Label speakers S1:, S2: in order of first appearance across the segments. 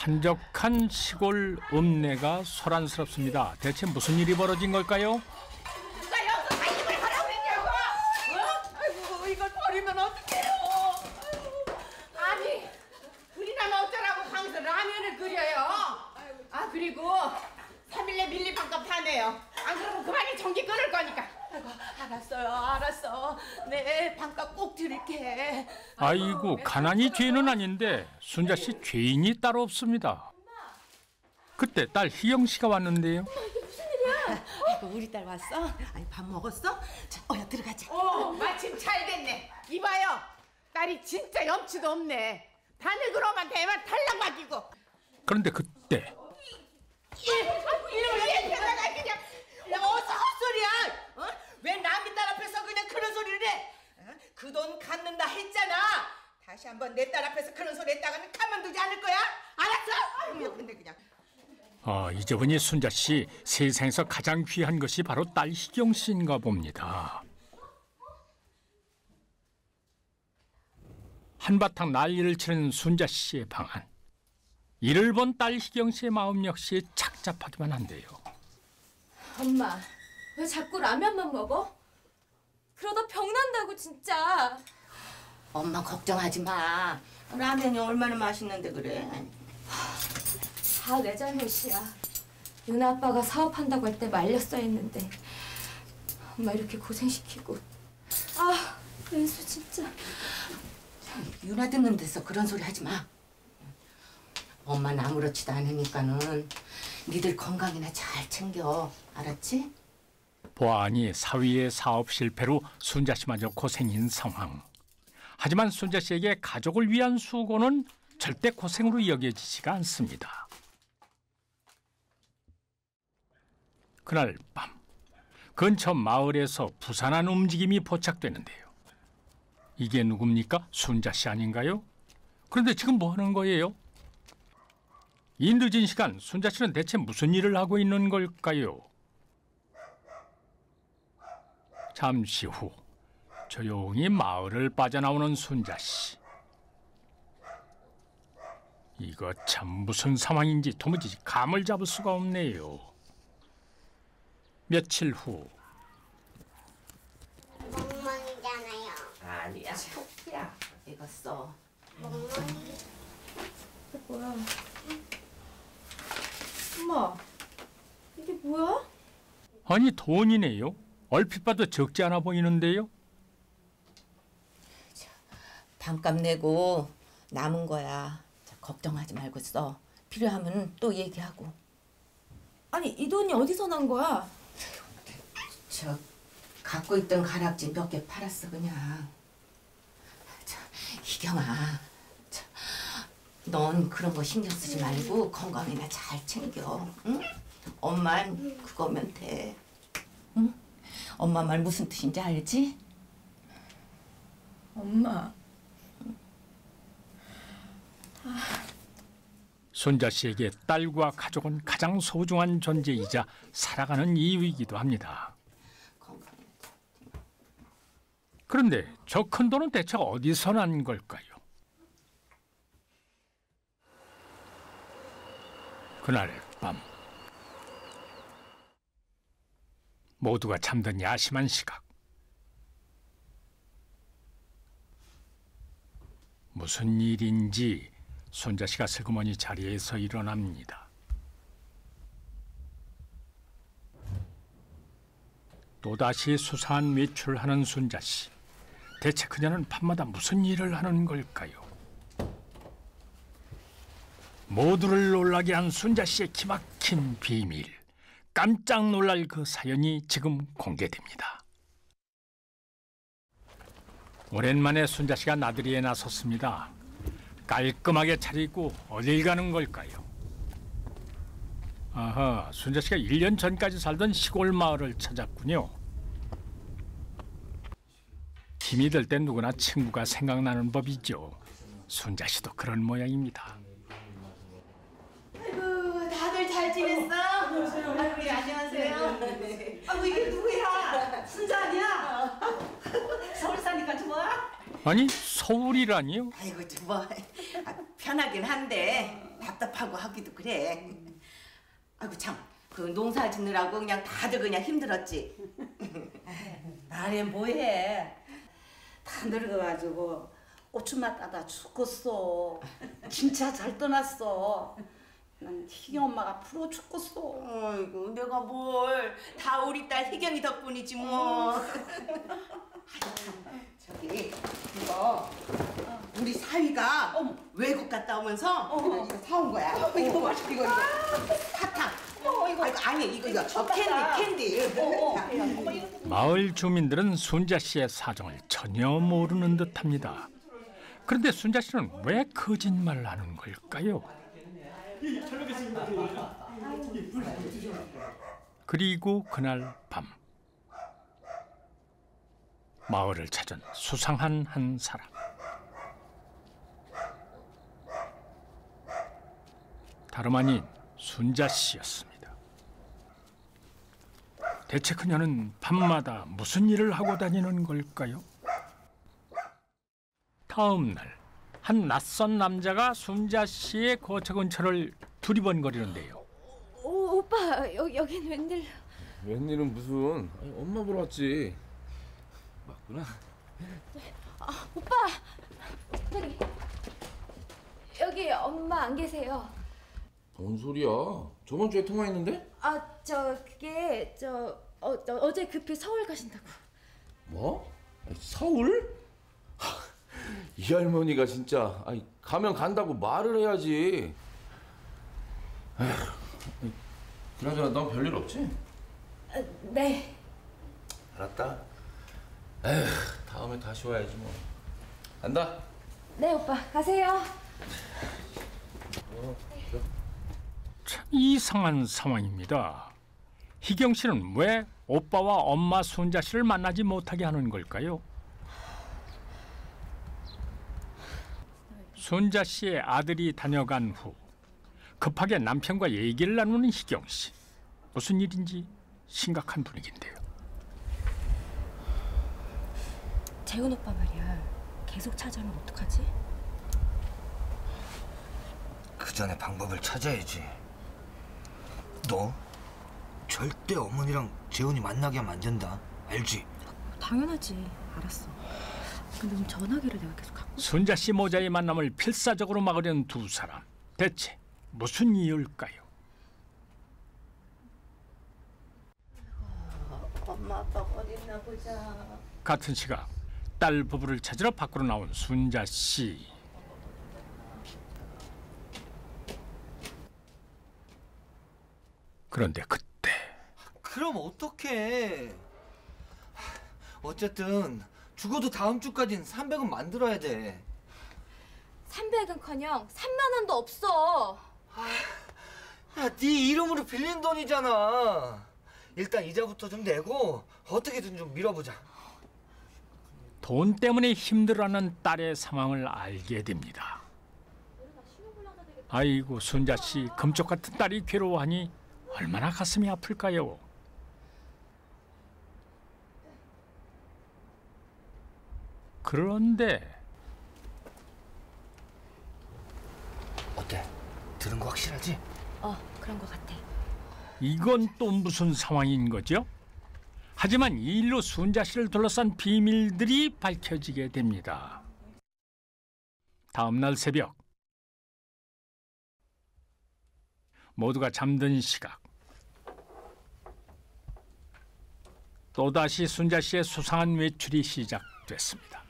S1: 한적한 시골 읍내가 소란스럽습니다. 대체 무슨 일이 벌어진 걸까요?
S2: 누가 여기서 살림을 하라고 했냐고! 아이고, 이걸 버리면 어떡해요? 아니, 우리나라 어쩌라고 강서 라면을 끓여요? 아, 그리고 3일내 밀리방값 하네요. 안 그러면 그만이 전기 끊을 거니까. 아이고, 알았어. 네, 방값 꼭 드릴게.
S1: 아이고, 가난이 죄는 아닌데 순자 씨 죄인이 따로 없습니다. 그때 딸 희영 씨가 왔는데요.
S2: 아이고, 우리 딸 왔어? 아니, 밥 먹었어? 자, 어여 들어가자. 마침 잘 됐네. 이봐요, 딸이 진짜 염치도 없네. 다늙으로만 대만 탈락 맡기고.
S1: 그런데 그때
S2: 이놈의 게다가 그냥 어서 헛소리야. 왜 남의 딸 앞에서 그냥 그런 소리를 해? 그 돈 갚는다 했잖아. 다시 한번 내 딸 앞에서 그런 소리 했다가는 가만두지 않을 거야. 알았어? 아이고, 근데 그냥.
S1: 이제 보니 순자 씨 세상에서 가장 귀한 것이 바로 딸 희경 씨인가 봅니다. 한바탕 난리를 치는 순자 씨의 방안. 이를 본 딸 희경 씨의 마음 역시 착잡하기만 한데요.
S3: 엄마, 왜 자꾸 라면만 먹어? 그러다 병 난다고 진짜.
S2: 엄마 걱정하지 마. 라면이 얼마나 맛있는데 그래.
S3: 다 내 잘못이야. 윤아 아빠가 사업한다고 할 때 말렸어 했는데 엄마 이렇게 고생시키고. 은수 진짜.
S2: 윤아 듣는 데서 그런 소리 하지 마. 엄마는 아무렇지도 않으니까는 니들 건강이나 잘 챙겨. 알았지?
S1: 보아하니 사위의 사업 실패로 순자 씨마저 고생인 상황. 하지만 순자 씨에게 가족을 위한 수고는 절대 고생으로 여겨지지가 않습니다. 그날 밤 근처 마을에서 부산한 움직임이 포착되는데요. 이게 누굽니까? 순자 씨 아닌가요? 그런데 지금 뭐 하는 거예요? 이 늦은 시간 순자 씨는 대체 무슨 일을 하고 있는 걸까요? 잠시 후 조용히 마을을 빠져나오는 순자 씨. 이거 참 무슨 상황인지 도무지 감을 잡을 수가 없네요. 며칠 후.
S4: 멍멍이잖아요.
S2: 아니야, 토끼야. 이거 써.
S4: 멍멍이.
S3: 뭐야? 엄마, 이게 뭐야?
S1: 아니 돈이네요. 얼핏 봐도 적지 않아 보이는데요.
S2: 반값 내고 남은 거야. 자, 걱정하지 말고 써. 필요하면 또 얘기하고.
S3: 아니 이 돈이 어디서 난 거야?
S2: 저 갖고 있던 가락지 몇 개 팔았어 그냥. 자, 희경아, 자, 넌 그런 거 신경 쓰지 말고 건강이나 잘 챙겨. 응? 엄만 그거면 돼. 응? 엄마 말 무슨 뜻인지 알지?
S3: 엄마.
S1: 순자 씨에게 딸과 가족은 가장 소중한 존재이자 살아가는 이유이기도 합니다. 그런데 저 큰 돈은 대체 어디서 난 걸까요? 그날 밤 모두가 잠든 야심한 시각. 무슨 일인지 순자 씨가 슬그머니 자리에서 일어납니다. 또다시 수사한 외출하는 순자 씨. 대체 그녀는 밤마다 무슨 일을 하는 걸까요? 모두를 놀라게 한 순자 씨의 기막힌 비밀. 깜짝 놀랄 그 사연이 지금 공개됩니다. 오랜만에 순자 씨가 나들이에 나섰습니다. 깔끔하게 차리고 어딜 가는 걸까요? 아하, 순자 씨가 1년 전까지 살던 시골 마을을 찾았군요. 힘이 들 땐 누구나 친구가 생각나는 법이죠. 순자 씨도 그런 모양입니다.
S2: 아이고, 다들 잘 지냈어? 아이고, 예, 안녕하세요. 아이고, 이게 누구야? 순자 아니야? 서울 사니까 좋아?
S1: 아니, 서울이라니요?
S2: 아이고, 뭐 편하긴 한데 답답하고 하기도 그래. 아이고 참, 그 농사 짓느라고 그냥 다들 그냥 힘들었지.
S5: 나래 뭐해? 다 늙어가지고 고추맛 따다 죽겠어. 진짜 잘 떠났어. 난 희경 엄마가 프로 죽겠어.
S2: 아이고 내가 뭘, 다 우리 딸 희경이 덕분이지 뭐. 저기 이거 우리 사위가 외국 갔다 오면서 이거 사온 거야. 이거 봐, 이거 사탕. 이거 아니 이거 캔디.
S1: 마을 주민들은 순자 씨의 사정을 전혀 모르는 듯합니다. 그런데 순자 씨는 왜 거짓말을 하는 걸까요? 그리고 그날 밤 마을을 찾은 수상한 한 사람. 다름 아닌 순자 씨였습니다. 대체 그녀는 밤마다 무슨 일을 하고 다니는 걸까요? 다음 날 한 낯선 남자가 순자 씨의 거처 근처를 두리번거리는데요.
S3: 오빠 여긴 웬일?
S6: 웬일은 무슨? 아니, 엄마 보러 왔지. 맞구나.
S3: 오빠 여기 엄마 안 계세요.
S6: 뭔 소리야? 저번 주에 통화했는데?
S3: 그게 어제 급히 서울 가신다고.
S6: 뭐? 아니, 서울? 이 할머니가 진짜 아니, 가면 간다고 말을 해야지. 에휴, 그나저나 넌 별일 없지?
S3: 네.
S6: 알았다. 에휴, 다음에 다시 와야지 뭐. 간다.
S3: 네 오빠 가세요.
S1: 참 이상한 상황입니다. 희경 씨는 왜 오빠와 엄마 순자 씨를 만나지 못하게 하는 걸까요? 순자 씨의 아들이 다녀간 후 급하게 남편과 얘기를 나누는 희경 씨. 무슨 일인지 심각한 분위기인데요.
S3: 재훈 오빠 말이야. 계속 찾아오면 어떡하지?
S7: 그 전에 방법을 찾아야지. 너 절대 어머니랑 재훈이 만나게 하면 안 된다. 알지?
S3: 당연하지. 알았어. 근데 그럼 전화기를 내가 계속 갖고.
S1: 순자 씨 모자의 만남을 필사적으로 막으려는 두 사람. 대체 무슨 이유일까요?
S5: 엄마 아빠가 어딨나 보자.
S1: 같은 시각 딸 부부를 찾으러 밖으로 나온 순자 씨. 그런데 그때
S7: 그럼 어떡해. 어쨌든 죽어도 다음 주까지는 300원 만들어야 돼.
S3: 300은커녕 3만 원도 없어.
S7: 야, 네 이름으로 빌린 돈이잖아. 일단 이자부터 좀 내고 어떻게든 좀 밀어보자.
S1: 돈 때문에 힘들어하는 딸의 상황을 알게 됩니다. 아이고 순자 씨, 금쪽 같은 딸이 괴로워하니 얼마나 가슴이 아플까요? 그런데
S7: 어때? 들은 거 확실하지?
S3: 그런 거 같아.
S1: 이건 또 무슨 상황인 거죠? 하지만 이 일로 순자 씨를 둘러싼 비밀들이 밝혀지게 됩니다. 다음 날 새벽 모두가 잠든 시각 또다시 순자 씨의 수상한 외출이 시작됐습니다.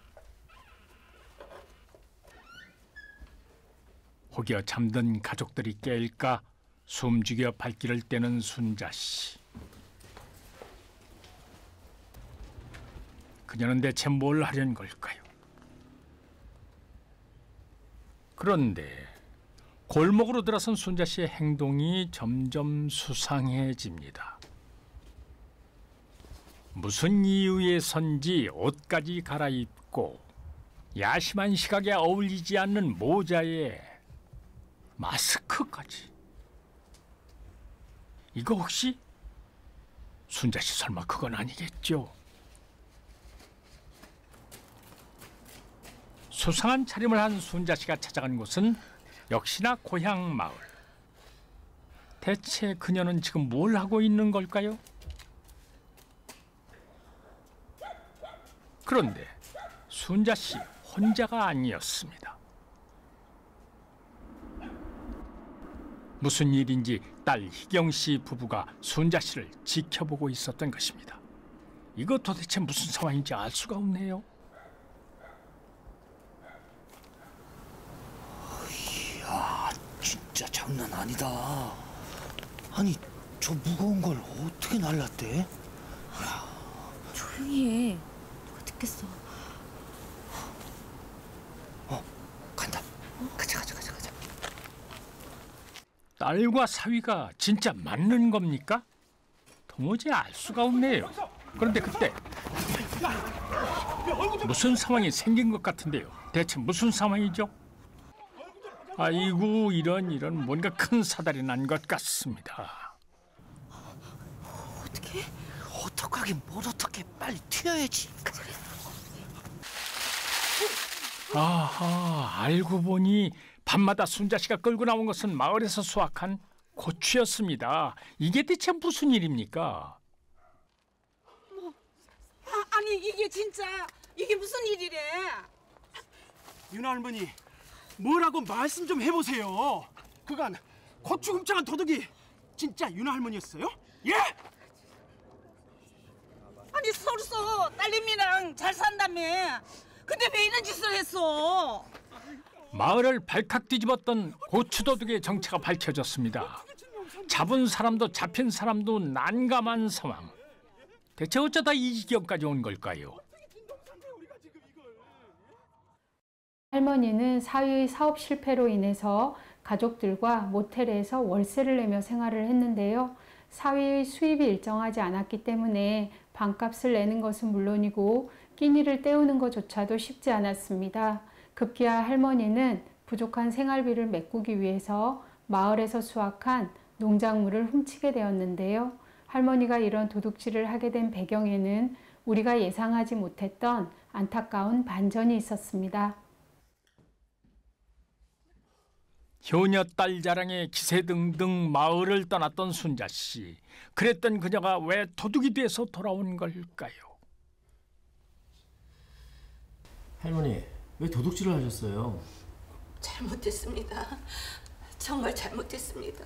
S1: 혹여 잠든 가족들이 깰까 숨죽여 발길을 떼는 순자 씨. 그녀는 대체 뭘 하려는 걸까요? 그런데 골목으로 들어선 순자 씨의 행동이 점점 수상해집니다. 무슨 이유에선지 옷까지 갈아입고 야심한 시각에 어울리지 않는 모자에 마스크까지. 이거 혹시 순자 씨 설마 그건 아니겠죠? 수상한 차림을 한 순자 씨가 찾아간 곳은 역시나 고향 마을. 대체 그녀는 지금 뭘 하고 있는 걸까요? 그런데 순자 씨 혼자가 아니었습니다. 무슨 일인지 딸 희경 씨 부부가 순자 씨를 지켜보고 있었던 것입니다. 이거 도대체 무슨 상황인지 알 수가 없네요.
S7: 이야, 진짜 장난 아니다. 아니, 저 무거운 걸 어떻게 날랐대?
S3: 조용히 해. 누가 듣겠어.
S7: 간다. 가자.
S1: 딸과 사위가 진짜 맞는 겁니까? 도무지 알 수가 없네요. 그런데 그때 무슨 상황이 생긴 것 같은데요. 대체 무슨 상황이죠? 아이고, 이런 뭔가 큰 사달이 난 것 같습니다.
S7: 어떡하긴 뭘 어떡해. 빨리 튀어야지.
S1: 아하, 알고 보니 밤마다 순자 씨가 끌고 나온 것은 마을에서 수확한 고추였습니다. 이게 대체 무슨 일입니까?
S5: 아니 이게 진짜 이게 무슨 일이래?
S8: 윤아 할머니, 뭐라고 말씀 좀 해보세요. 그간 고추 훔쳐간 도둑이 진짜 윤아 할머니였어요? 예?
S5: 아니 서로서 딸내미랑 잘 산다며. 근데 왜 이런 짓을 했어?
S1: 마을을 발칵 뒤집었던 고추도둑의 정체가 밝혀졌습니다. 잡은 사람도 잡힌 사람도 난감한 상황. 대체 어쩌다 이 지경까지 온 걸까요?
S9: 할머니는 사위의 사업 실패로 인해서 가족들과 모텔에서 월세를 내며 생활을 했는데요. 사위의 수입이 일정하지 않았기 때문에 방값을 내는 것은 물론이고 끼니를 때우는 것조차도 쉽지 않았습니다. 급기야 할머니는 부족한 생활비를 메꾸기 위해서 마을에서 수확한 농작물을 훔치게 되었는데요. 할머니가 이런 도둑질을 하게 된 배경에는 우리가 예상하지 못했던 안타까운 반전이 있었습니다.
S1: 효녀 딸 자랑에 기세등등 마을을 떠났던 순자 씨. 그랬던 그녀가 왜 도둑이 돼서 돌아온 걸까요?
S10: 할머니, 왜 도둑질을 하셨어요?
S2: 잘못했습니다. 정말 잘못했습니다.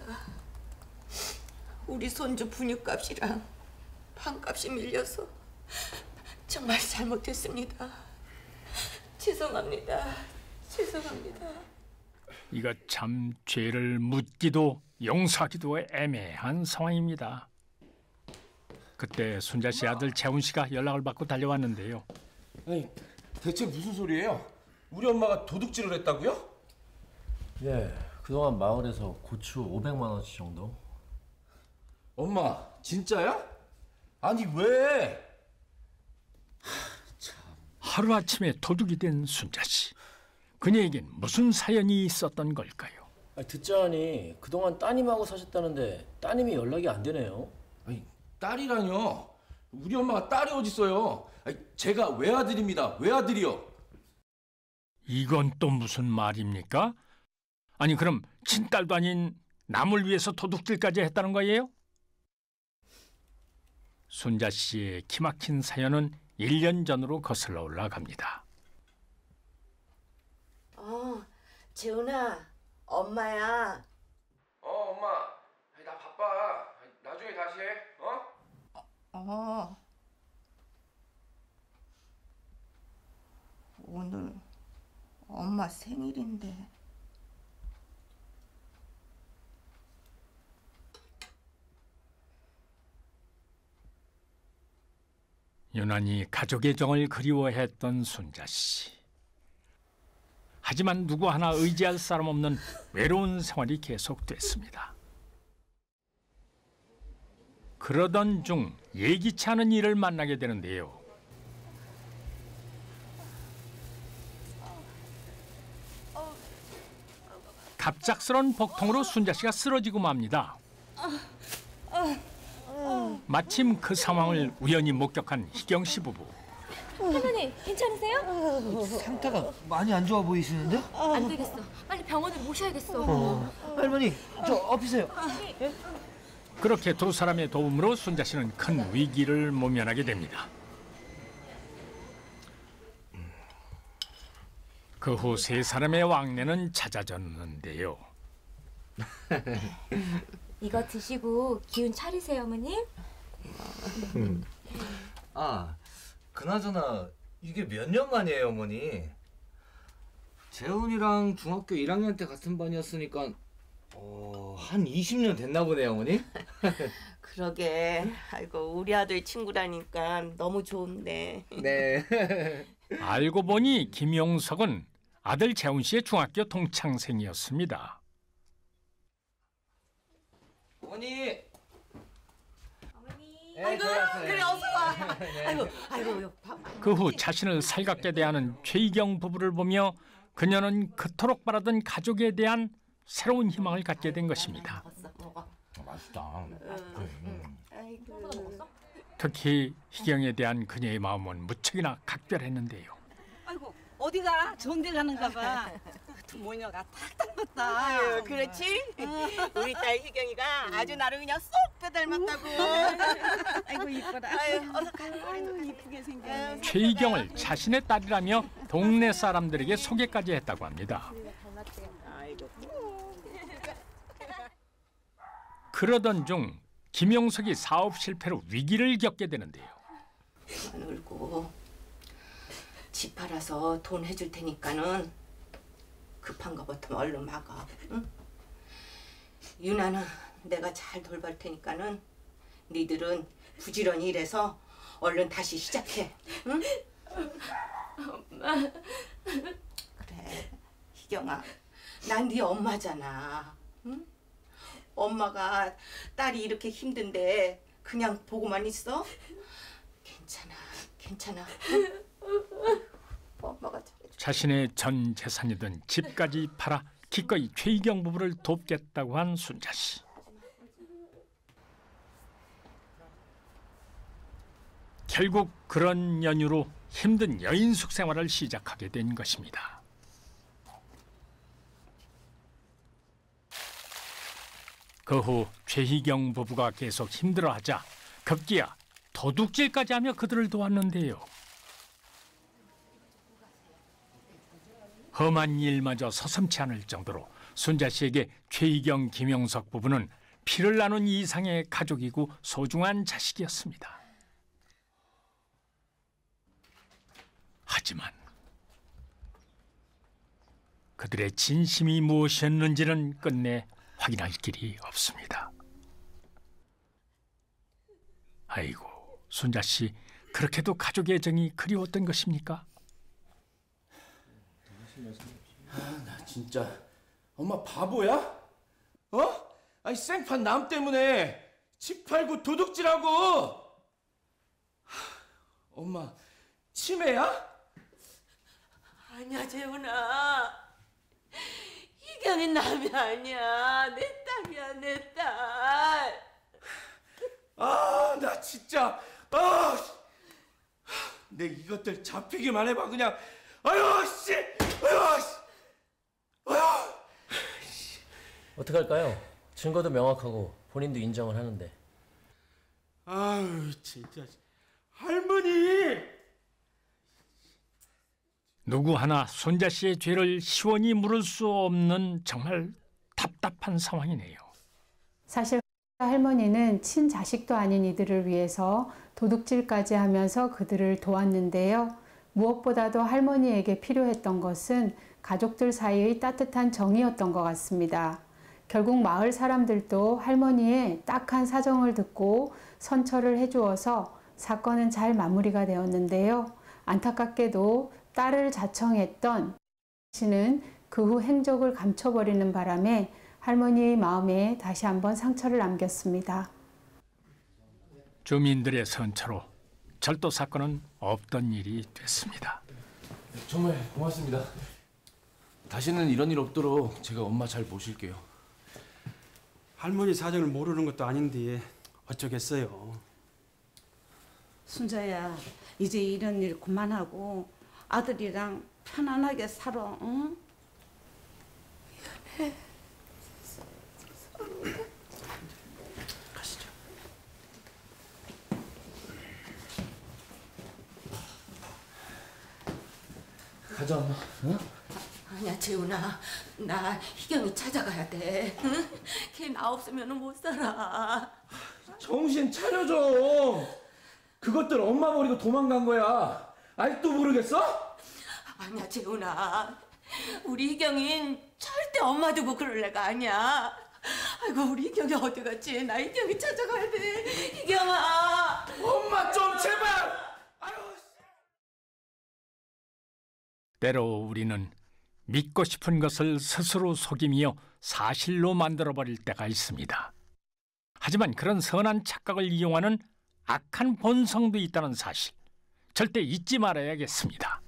S2: 우리 손주 분유값이랑 방값이 밀려서 정말 잘못했습니다. 죄송합니다.
S1: 이거 참 죄를 묻기도 용서하기도 애매한 상황입니다. 그때 순자 씨 아들 재훈 씨가 연락을 받고 달려왔는데요.
S6: 아니, 대체 무슨 소리예요? 우리 엄마가 도둑질을 했다고요?
S10: 예, 그동안 마을에서 고추 500만 원치 정도.
S6: 엄마, 진짜야? 아니 왜?
S1: 하루아침에 도둑이 된 순자 씨. 그녀에겐 무슨 사연이 있었던 걸까요?
S10: 아니, 듣자하니 그동안 따님하고 사셨다는데 따님이 연락이 안 되네요.
S6: 아니, 딸이라뇨? 우리 엄마가 딸이 어딨어요? 아니, 제가 외아들입니다. 외아들이요.
S1: 이건 또 무슨 말입니까? 아니, 그럼 친딸도 아닌 남을 위해서 도둑질까지 했다는 거예요? 순자 씨의 기막힌 사연은 1년 전으로 거슬러 올라갑니다.
S2: 재훈아, 엄마야.
S6: 엄마. 나 바빠. 나중에 다시 해.
S2: 오늘 엄마 생일인데.
S1: 유난히 가족의 정을 그리워했던 순자 씨. 하지만 누구 하나 의지할 사람 없는 외로운 생활이 계속됐습니다. 그러던 중 예기치 않은 일을 만나게 되는데요. 갑작스런 복통으로 순자 씨가 쓰러지고 맙니다. 마침 그 상황을 우연히 목격한 희경 씨 부부.
S3: 할머니 괜찮으세요?
S7: 상태가 많이 안 좋아 보이시는데?
S3: 안 되겠어. 빨리 병원에 모셔야겠어.
S7: 할머니, 저 엎으세요.
S1: 그렇게 두 사람의 도움으로 순자 씨는 큰 위기를 모면하게 됩니다. 그 후 세 사람의 왕래는 잦아졌는데요.
S3: 이거 드시고 기운 차리세요, 어머님.
S7: 아, 그나저나 이게 몇 년 만이에요, 어머니? 재훈이랑 중학교 1학년 때 같은 반이었으니까 한 20년 됐나 보네요, 어머니?
S2: 그러게. 아이고 우리 아들 친구라니까 너무 좋네.
S7: 네.
S1: 알고 보니 김용석은 아들 재훈 씨의 중학교 동창생이었습니다.
S7: 어머니.
S2: 아이고 그래 어서 와. 아이고
S1: 그 후 자신을 살갑게 대하는 최희경 부부를 보며 그녀는 그토록 바라던 가족에 대한 새로운 희망을 갖게 된 것입니다.
S7: 맛있다.
S1: 특히 희경에 대한 그녀의 마음은 무척이나 각별했는데요.
S5: 아이고 어디가? 좋은데 가는가 봐. 두 모녀가 탁탁 맞다.
S2: 아유, 그렇지? 우리 딸 희경이가 아주 나를 그냥 쏙 빼닮았다고.
S5: 아이고 이뻐라.
S2: 아유, 어서 가.
S5: 아유 이쁘게 생겼네.
S1: 최희경을 자신의 딸이라며 동네 사람들에게 소개까지 했다고 합니다. 그러던 중 김용석이 사업 실패로 위기를 겪게 되는데요.
S2: 안 울고 집 팔아서 돈 해줄 테니까는 급한 거부터 얼른 막아. 응? 유나는 내가 잘 돌볼 테니까는 니들은 부지런히 일해서 얼른 다시 시작해. 응? 엄마. 그래 희경아, 난 네 엄마잖아. 응? 엄마가 딸이 이렇게 힘든데 그냥 보고만 있어? 괜찮아. 응? 엄마가 잘해줘.
S1: 자신의 전 재산이던 집까지 팔아 기꺼이 최희경 부부를 돕겠다고 한 순자 씨. 결국 그런 연유로 힘든 여인숙 생활을 시작하게 된 것입니다. 그 후 최희경 부부가 계속 힘들어하자 급기야 도둑질까지 하며 그들을 도왔는데요. 험한 일마저 서슴지 않을 정도로 순자 씨에게 최희경, 김용석 부부는 피를 나눈 이상의 가족이고 소중한 자식이었습니다. 하지만 그들의 진심이 무엇이었는지는 끝내 확인할 길이 없습니다. 아이고, 순자 씨, 그렇게도 가족의 정이 그리웠던 것입니까?
S6: 나 진짜 엄마 바보야? 어? 아니 생판 남 때문에 집 팔고 도둑질하고. 엄마 치매야?
S2: 아니야 재훈아, 희경이 남이 아니야. 내 딸이야 내 딸.
S6: 아, 나 진짜 내 이것들 잡히기만 해봐 그냥. 아유 씨, 아유 씨, 아유.
S10: 어떡할까요? 증거도 명확하고 본인도 인정을 하는데.
S8: 아유 진짜 할머니.
S1: 누구 하나 순자 씨의 죄를 시원히 물을 수 없는 정말 답답한 상황이네요.
S9: 사실 할머니는 친자식도 아닌 이들을 위해서 도둑질까지 하면서 그들을 도왔는데요. 무엇보다도 할머니에게 필요했던 것은 가족들 사이의 따뜻한 정이었던 것 같습니다. 결국 마을 사람들도 할머니의 딱한 사정을 듣고 선처를 해주어서 사건은 잘 마무리가 되었는데요. 안타깝게도 딸을 자청했던 씨는 그 후 행적을 감춰버리는 바람에 할머니의 마음에 다시 한번 상처를 남겼습니다.
S1: 주민들의 선처로 절도 사건은 없던 일이 됐습니다.
S6: 정말 고맙습니다. 다시는 이런 일 없도록 제가 엄마 잘 모실게요.
S8: 할머니 사정을 모르는 것도 아닌데 어쩌겠어요.
S5: 순자야, 이제 이런 일 그만하고 아들이랑 편안하게 살아. 응?
S8: 가시죠.
S6: 가자 엄마. 응?
S2: 아니야 재훈아, 나 희경이 찾아가야 돼. 응? 걔 나 없으면 못 살아.
S6: 정신 차려 좀. 그것들 엄마 버리고 도망간 거야. 아직도 모르겠어?
S2: 아니야 재훈아, 우리 희경인 절대 엄마 두고 그럴 애가 아니야. 아이고 우리 희경이 어디 갔지? 나 희경이 찾아가야 돼. 희경아.
S6: 엄마 좀 제발. 아유.
S1: 때로 우리는 믿고 싶은 것을 스스로 속이며 사실로 만들어버릴 때가 있습니다. 하지만 그런 선한 착각을 이용하는 악한 본성도 있다는 사실, 절대 잊지 말아야겠습니다.